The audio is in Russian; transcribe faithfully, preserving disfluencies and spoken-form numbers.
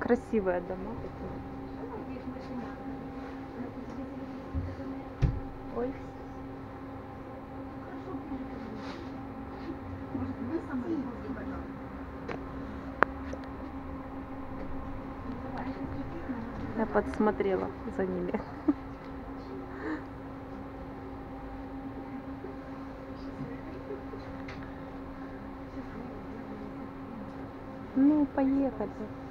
Красивые дома такие. Ой. Я подсмотрела за ними. Ну, поехали.